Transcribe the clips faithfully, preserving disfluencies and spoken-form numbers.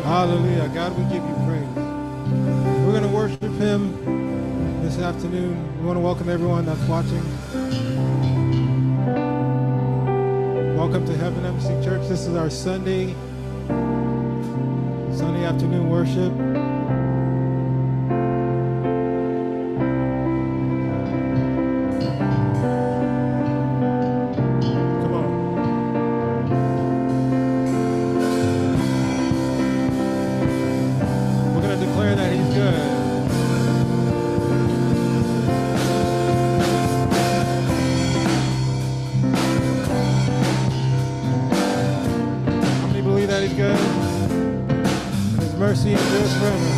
Hallelujah. God, we give you praise. We're going to worship him this afternoon. We want to welcome everyone that's watching. Welcome to Heaven Embassy Church. This is our Sunday, Sunday afternoon worship. Mercy endures forever.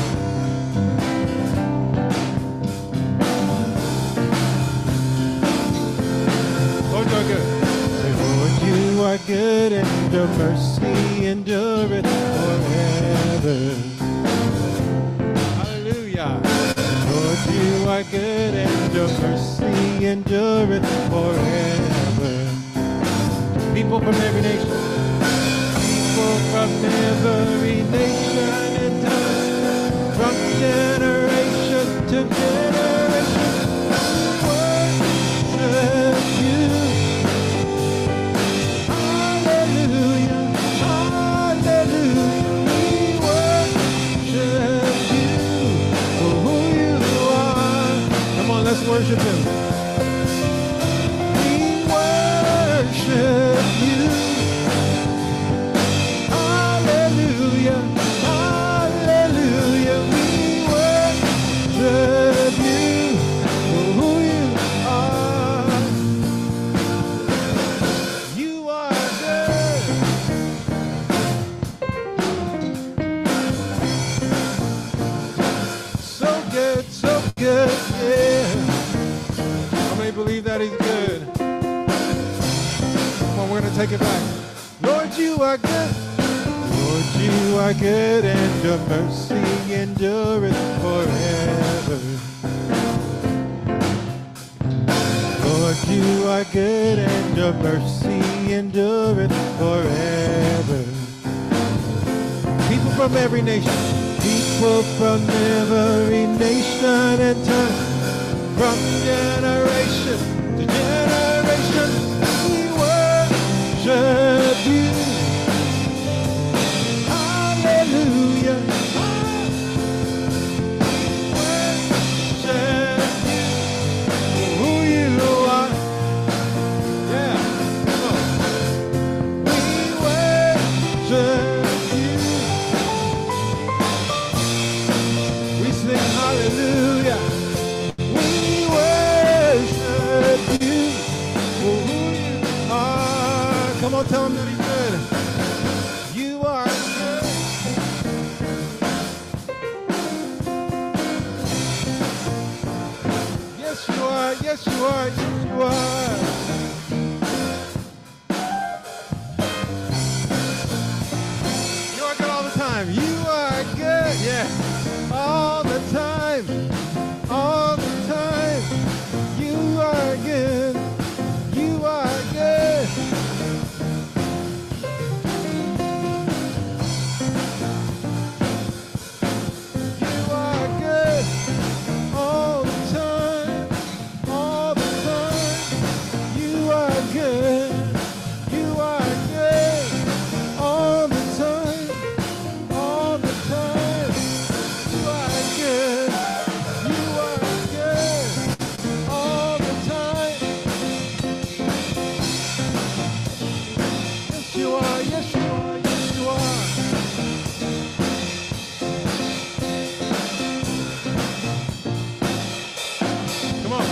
Lord, you are good. Lord, you are good, and your mercy endureth forever. Hallelujah. Lord, you are good, and your mercy endureth forever. People from every nation. From every nation and tongue, from generation to generation, worship you. Hallelujah, hallelujah, we worship you for who you are. Come on, let's worship him. We worship you. Hallelujah, hallelujah, we worship you for who you are. You are good. So good, so good, yeah. How many believe that he's good? Come on, we're going to take it back. Lord, you are good. Lord, you are good, and your mercy endureth forever. Lord, you are good, and your mercy endureth forever. People from every nation, people from every nation and tongue, from generation to generation, we worship you. Hallelujah, worship you for who you are. Yeah, come on. We worship you. We sing hallelujah. We worship you for who you are. Come on, tell him that he's good. You are good. Yes, you are. Yes, you are. Yes, you are. You are good all the time. You are good. Yeah. All the time. All the time. You are good. You are good. You are good. All the time. All the time. You are good. You are good. All the time. All the time. You are good. You are good. All the time. Yes, you are. Yes, you are. Yes, you are. Come on.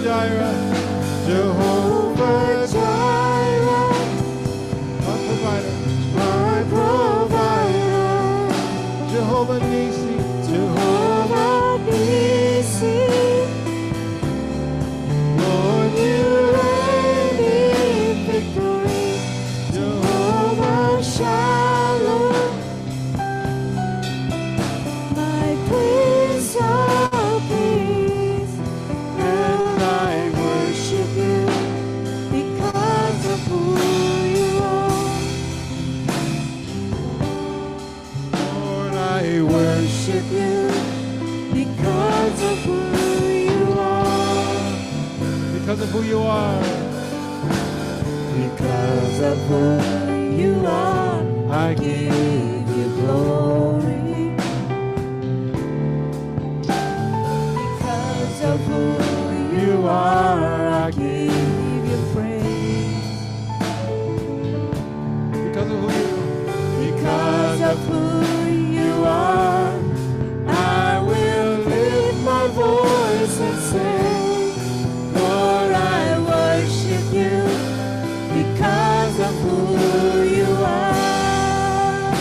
Jireh, Jehovah Jireh, my provider, my provider, Jehovah Nissi, Jehovah Nissi, Lord, you reign in victory, Jehovah Shalom, my Prince of Peace, and I worship you because of who you are. Lord, I worship you Because of who you are. because of who you are. Because of who you are, I I give you glory. Because of who you are, I give you praise. because of who you Because of who you are, I will lift my voice and say, Lord, I worship you because of who you are.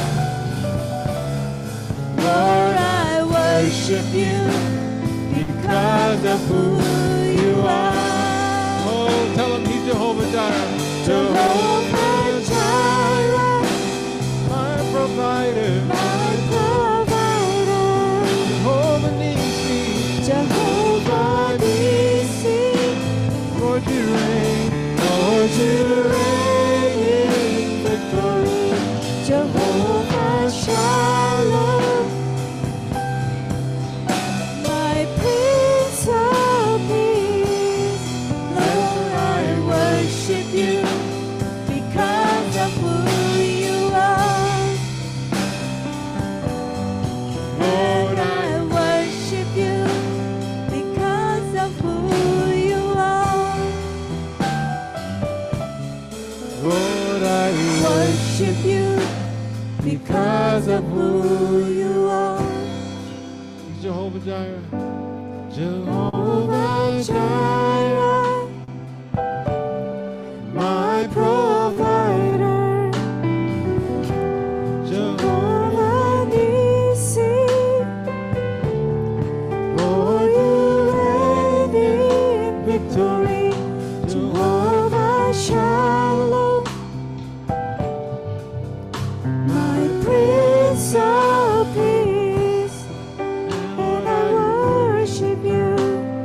Lord, I worship you because of who you are. Oh, tell him he's Jehovah Jireh. Jehovah Jireh, my provider. my provider. Jehovah Nissi, Jehovah Nissi, Lord, you reign. Lord, you reign in victory. Jehovah Shalom, my Prince of Peace. Lord, I worship you because of who you are. Lord, I worship you because of who you are. Lord, I Worship you because of who you are. He's Jehovah Jireh. Jehovah Jireh, my provider. Jehovah Nissi, Lord, you reign in victory. Jehovah Shalom, my Prince of Peace, and I worship you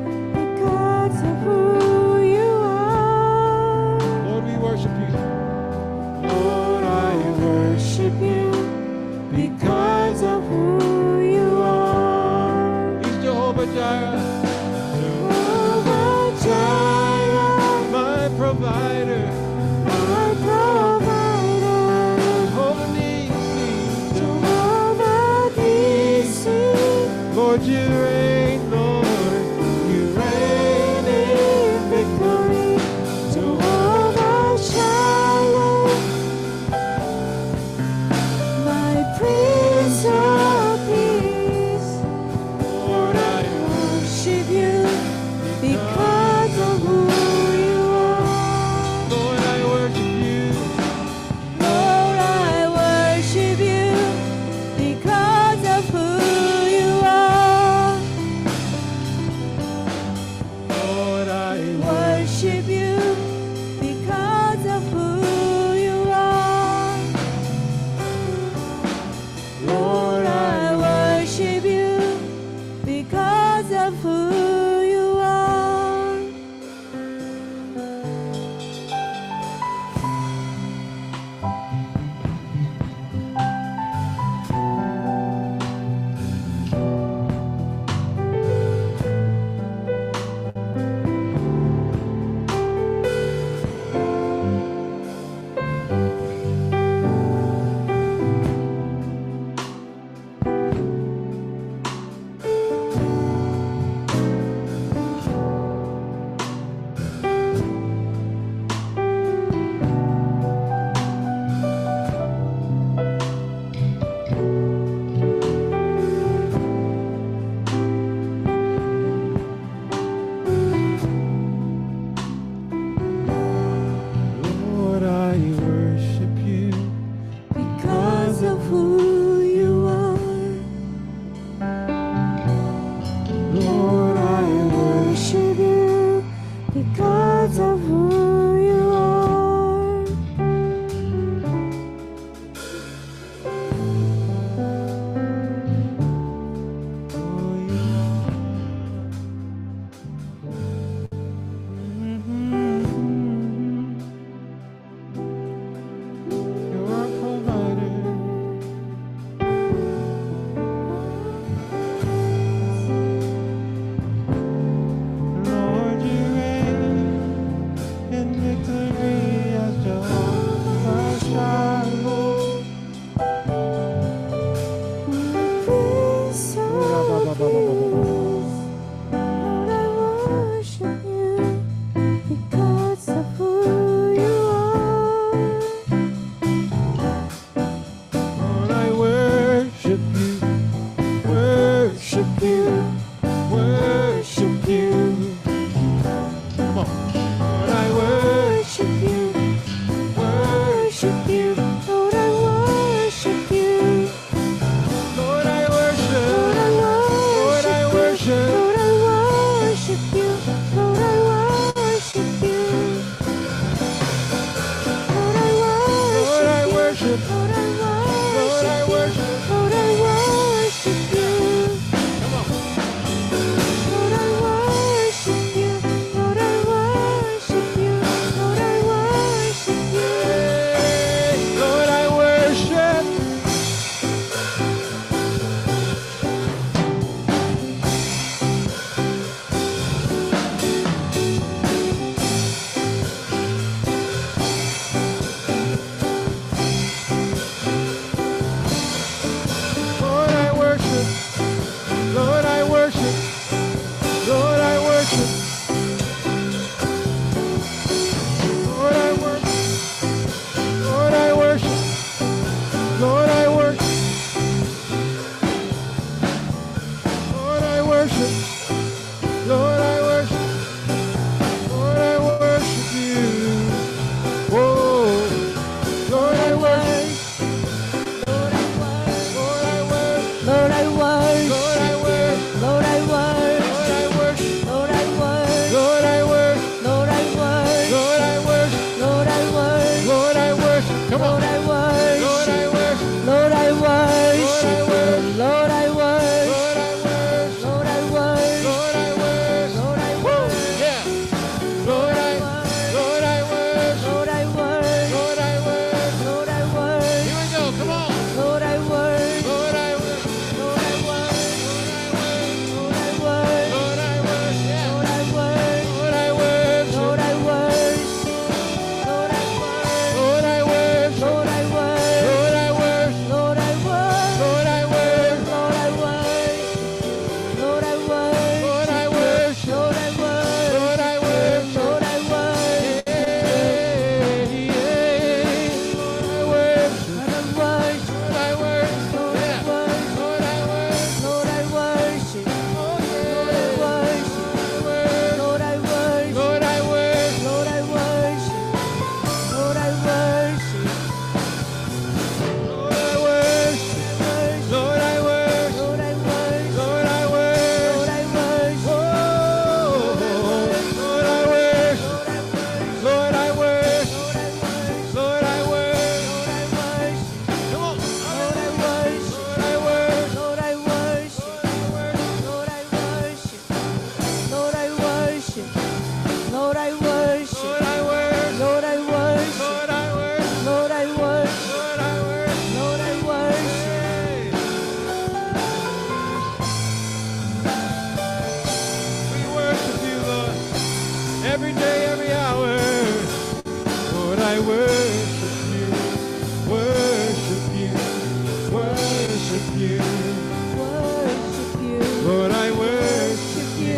worship you, worship you, worship you. Worship you. Lord, I worship Worship you.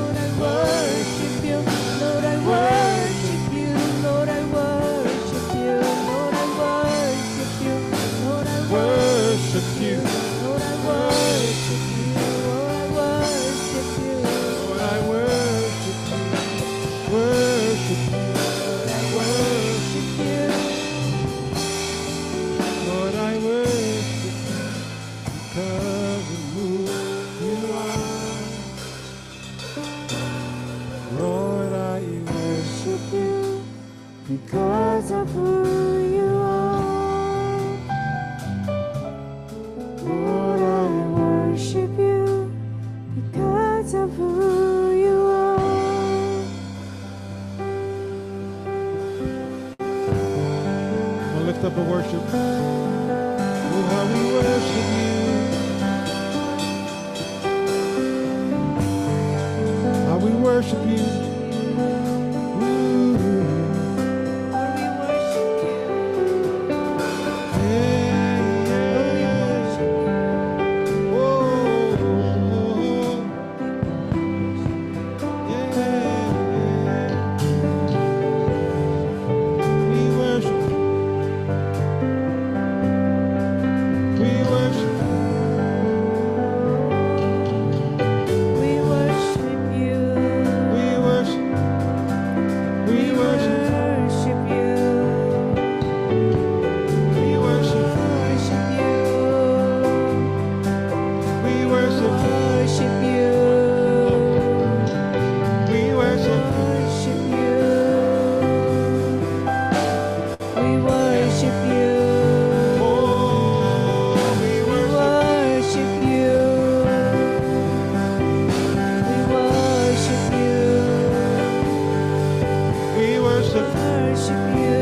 Lord, I worship you. Lord, I worship you. Lord, I worship you. Lord, I worship you. worship you. Lord, I worship you. Lord, I worship you. Lord, I worship you, worship you, Worship you. Lord, I worship you because of who you are. Lord, I worship Worship you because of who you are. Lord, I worship you because of who you are. I'll lift up a worship. Oh, how we worship you. How we worship you. Ooh. Lord, we worship you. Yeah, Lord, we yeah. worship you. Oh, yeah. We worship. We worship. We worship you. We worship. We worship. Worship you. We worship. Worship you. We worship. Worship you. We worship. Worship you. We worship you. Oh, we We worship. worship you. We worship you. We worship. Worship you.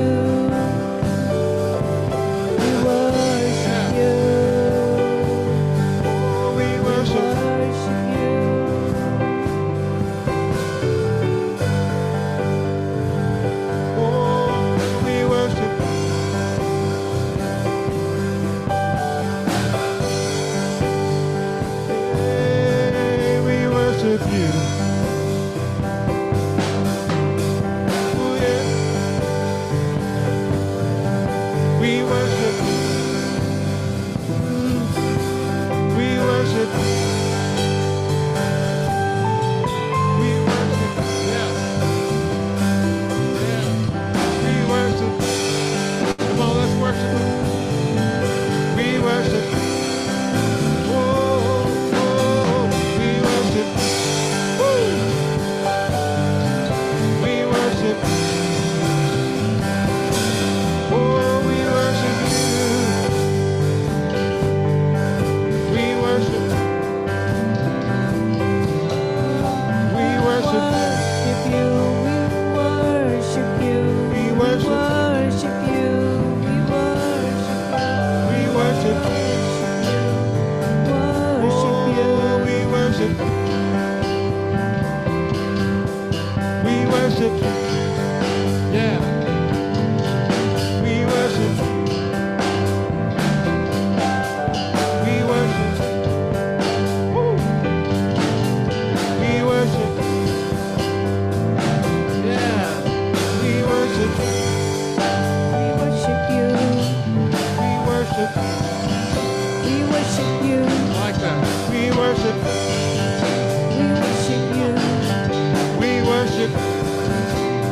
We worship you. Oh, we worship. Worship you. Oh, we worship. Hey, we worship you. Oh, yeah. We worship. We worship. We worship. Yeah. Yeah. We worship. Come on, let's worship him. We worship. Oh, oh, we worship. Woo. We worship. Oh, we worship you. We worship. We worship. Worship you. We worship you. We worship. Worship you. We worship We worship. you. Worship you. Oh, we worship. We worship. Yeah. We worship. We worship. Woo. We worship. Yeah. We worship. We worship you. We worship. We worship you. Like that. We worship. We worship you. We worship.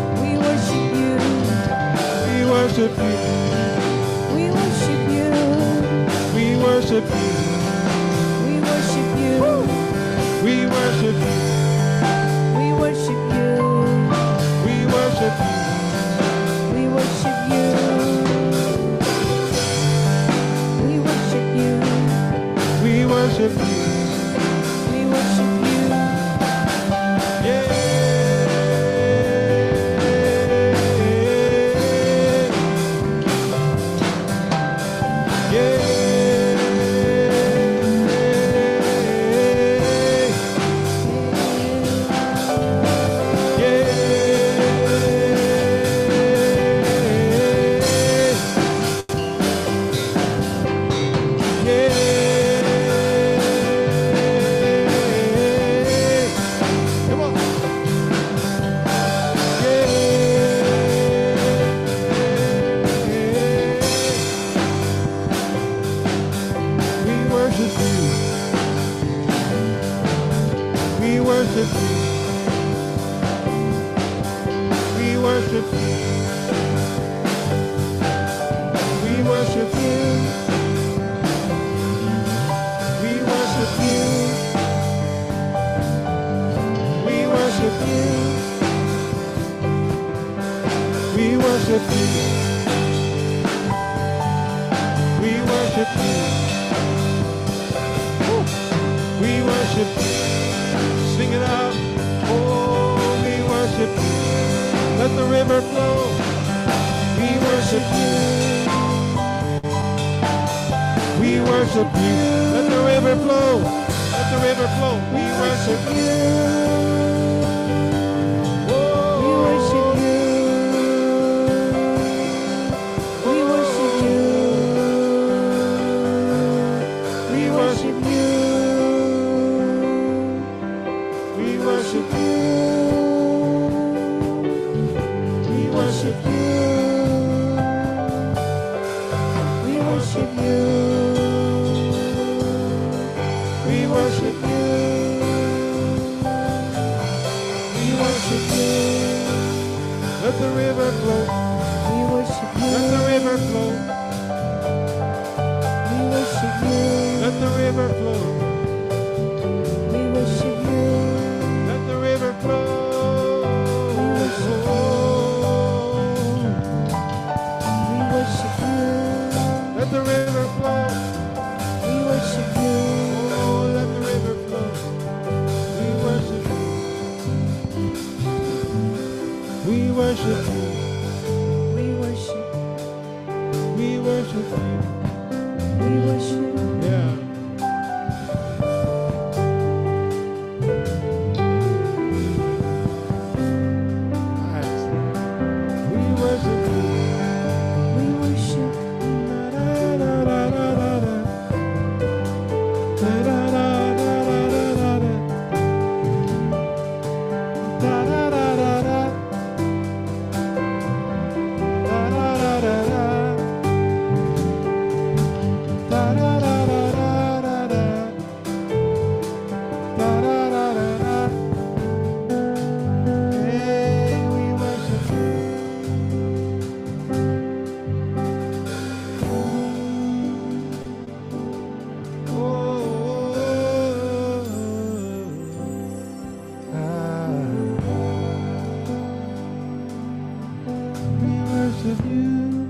worship you. We worship you. We worship you. We worship you. We worship you. We worship you. We worship you. Sing it out. Oh, we worship you. Let the river flow. We worship you. We worship you. Let the river flow. Let the river flow. We worship you. Oh, We worship you. We worship you. we worship you. We worship We worship you. you. We worship you. We worship you. We worship you. We worship you. Let the river flow. We worship you. Let the river flow. We worship you. Let the river flow. We worship you. Let the river flow. We worship you. Let the river flow. We worship you. Oh, let the river flow. We worship you. We worship you. We worship. We worship you. We worship. Yeah. Nice. We worship you. We worship. Da-da-da-da-da-da. Da-da-da-da-da-da-da. Da-da-da-da-da. Da-da-da-da-da. Da-da-da-da-da-da. Da-da-da-da-da. Hey, we worship you. We worship you.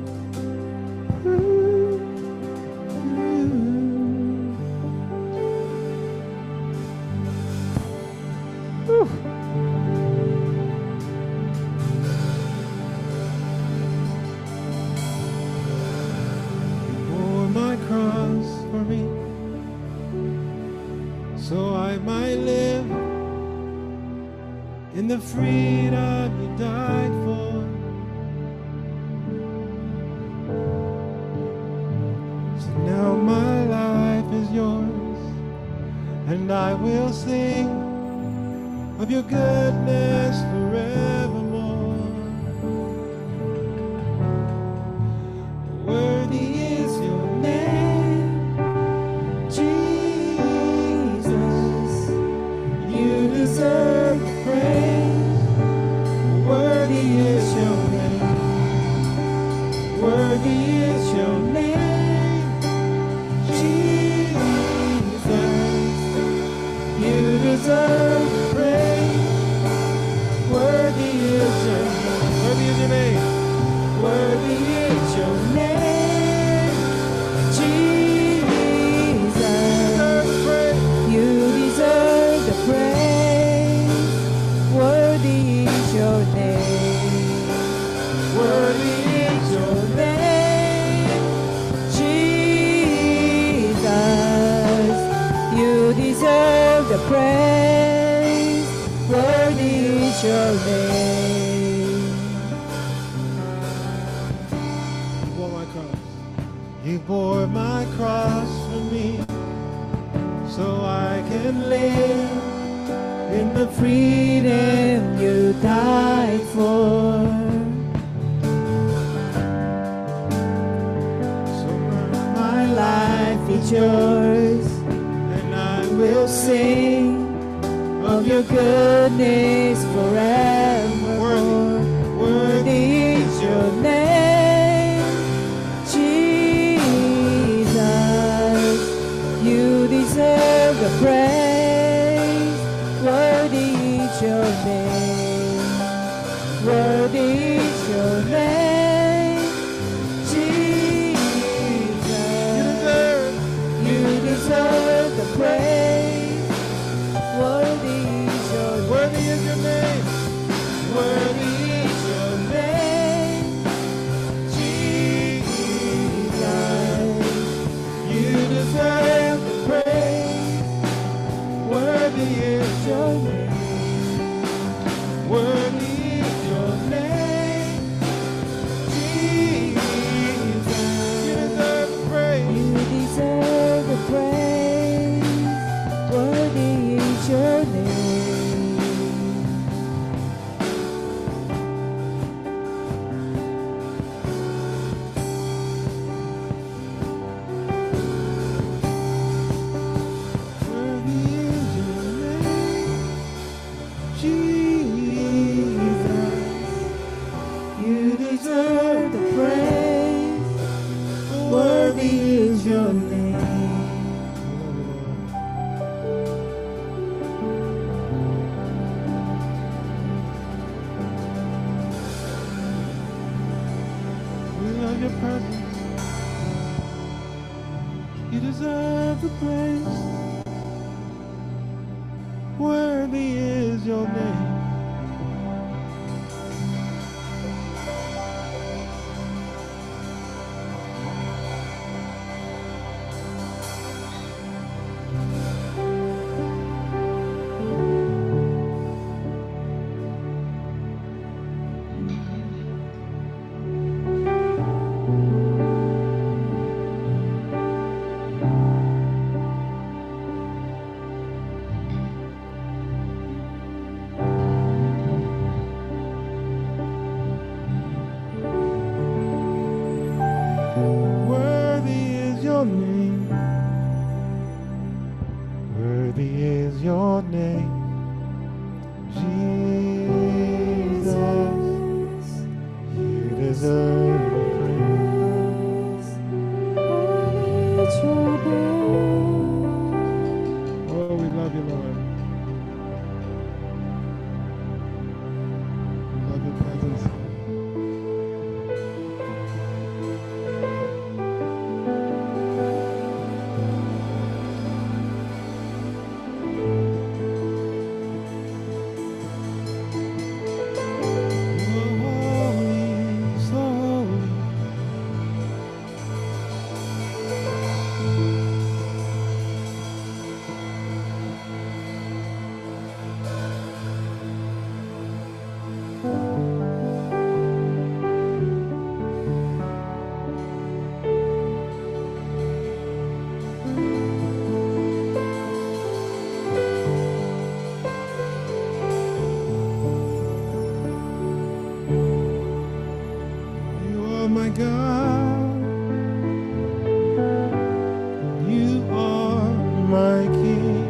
Bore my cross for me, so I might live in the freedom you died for. So now my life is yours, and I will sing of your goodness forevermore. Worthy is your name, Jesus. You deserve the praise. Worthy is your name. Worthy is your name, Jesus. You deserve the praise. Worthy is your name. Worthy is your name. Worthy is your name, Jesus. You deserve the praise. Worthy is your name. Worthy is your name, Jesus. You deserve the praise. Worthy is your name. bore my cross. You bore my cross for me, so I can live in the freedom you died for. So my life is yours, and I will sing of your goodness forever. Worthy, worthy Worthy is your name, Jesus. You deserve the praise. Worthy is your name. Worthy is your name. Worthy is your name, Jesus. You deserve the praise. Worthy is Your name. Worthy is your name, Jesus. You deserve the praise. You deserve the praise. Worthy is your name. Worthy is your name, Jesus. You deserve the praise. Worthy is your name. We love your presence. You deserve the praise. Worthy is your name. Worthy is your name. Worthy is your name, Jesus. You deserve the praise. Worthy is your name. Oh, we love you, Lord. We love your presence. You are holy, so holy. You are my God. You are my King.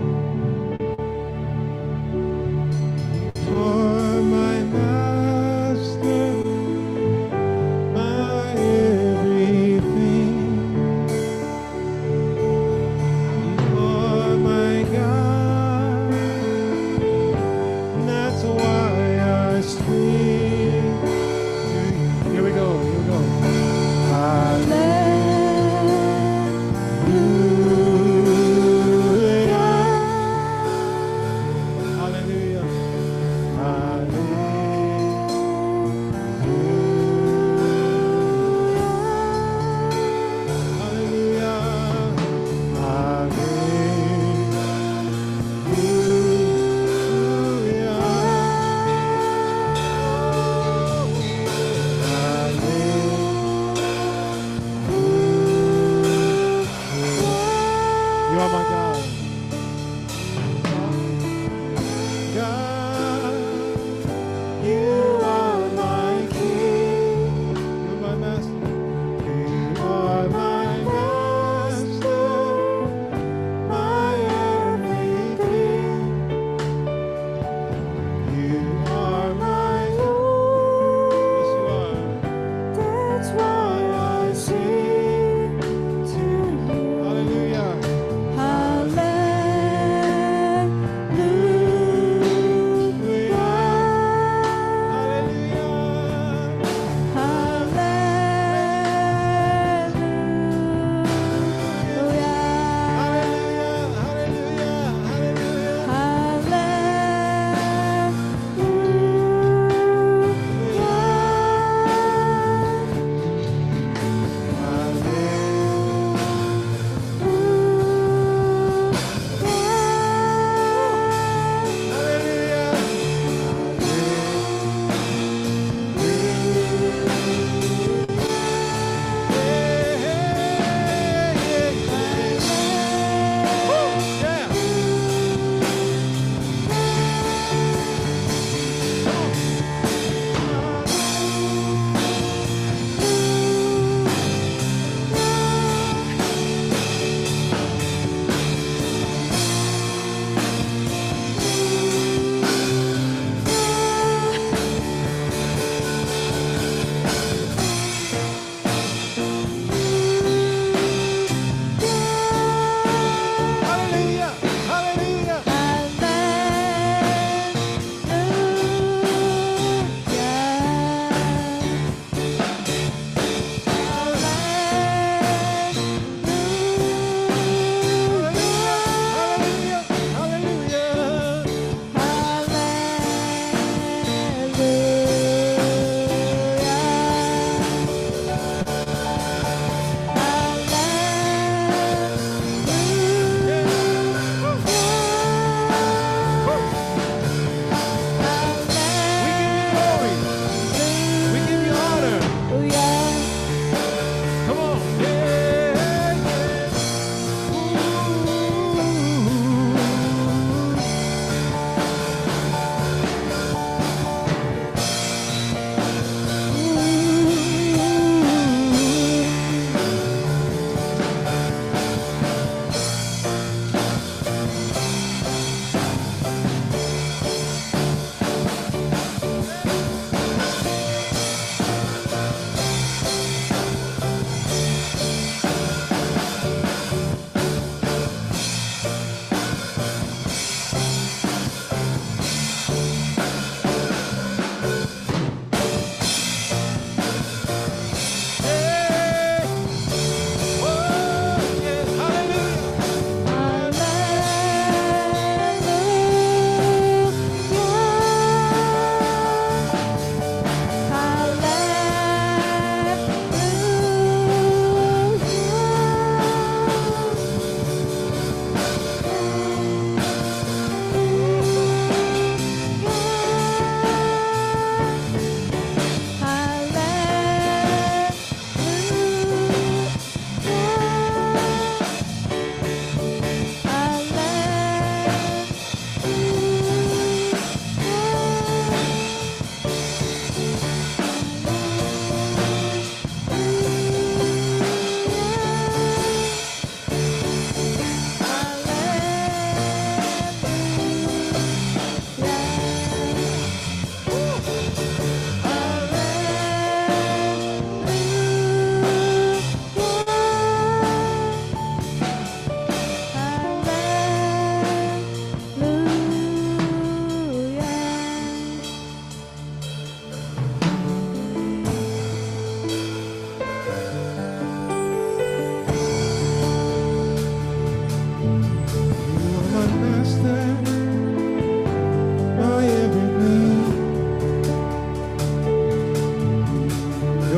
You are my Master, my everything. You are my God. And that's why I scream. Here we go. Here we go.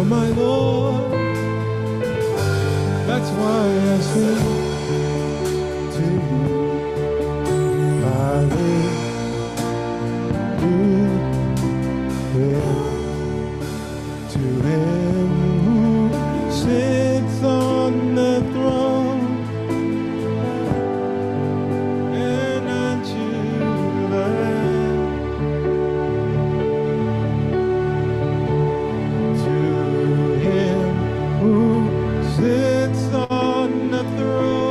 my Lord. That's why I sing to you. Hallelujah to Him who sits on the throne, and unto the Lamb. To Him who sits on the throne.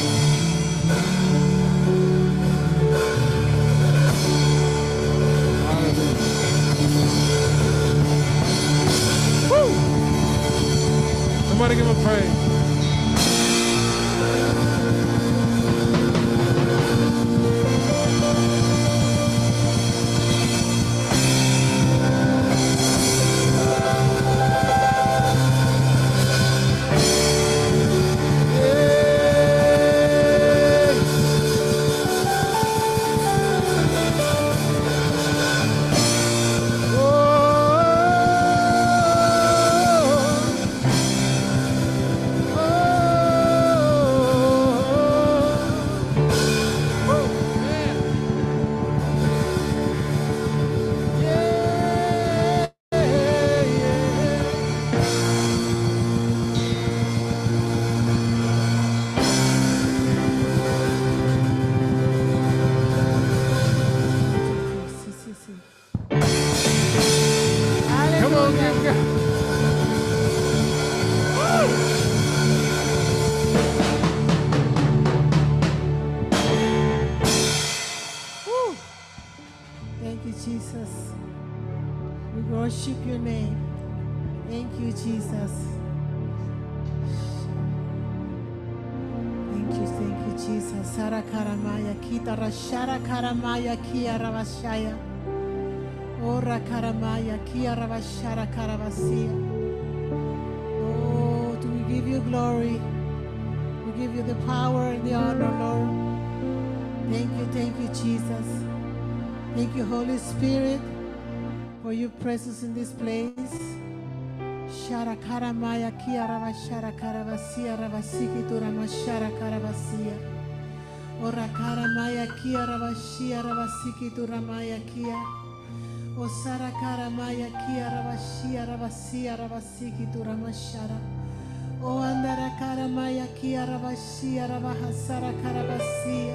Somebody give him praise. Jesus. We worship your name. Thank you, Jesus. Thank you, thank you, Jesus. Sarakaramaya kita rashara karamaya kia ravashaya. Ora karamaya kia ravashara karavasia. Oh, do we give you glory? We give you the power and the honor, Lord. Thank you, thank you, Jesus. Thank you, Holy Spirit, for your presence in this place. Shara karamaya kia ravashara karavasia ravasiki turamashara karavasia. Ora karamaya kia ravashia ravasiki turamaya kia. O sara karamaya kia ravashia ravasia ravasiki turamashara. O andara karamaya kia ravashia ravahasara karavasia.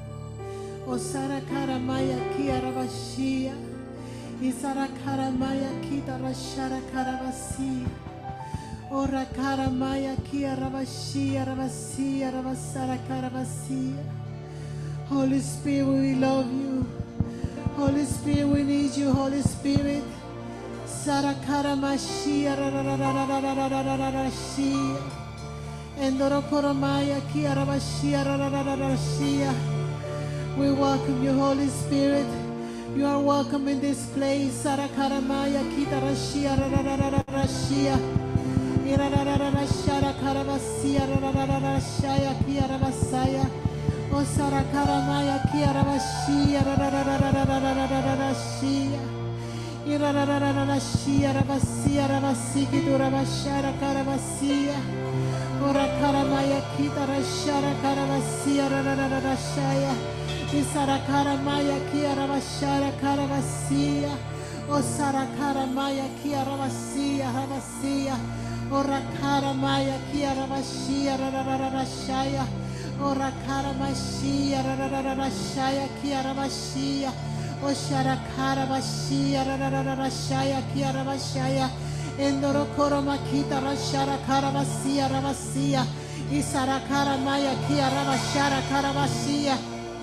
O sara karamaya kia ravashia. Isara karamaya kita rashara karavasi. Ora karamaya kia ravashia ravasia ravasara karavasi. Holy Spirit, we love you. Holy Spirit, we need you. Holy Spirit. Sara karamashia rararararararararashia. Endoro koramaya kia ravashia rararararashia. We welcome you, Holy Spirit. You are welcome in this place. Sarakaramaya kita rashia rararararashia. Irararararashara karavasia rararararashaya kia ravasaya. O sarakaramaya kia ravashia rarararararashia. Irararararashia ravasia ravasiki duravashara karavasia. Ora karamaya kita rashara karavasia rararararashaya. Isarakara maya kia ravashara karavasia. O sarakara maya kia ravasia ravasia. O rakara maya kia ravashia rarararashaya. O rakara mashia rarararashaya kia ravashia. O sharakara vashia rarararashaya kia ravashaya. Endoro koromakita rashara karavasia ravasia. Isarakara maya kia ravashara karavasia.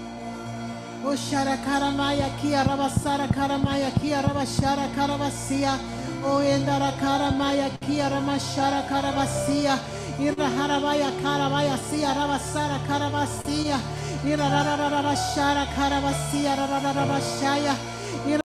O shara karamaya kia ravasara karamaya kia ravashara karavasia. O endara karamaya kia ramashara karavasia. Ira haravaya karavaya sia ravasara karavasia. Ira rarararashara karavasia rarararashaya.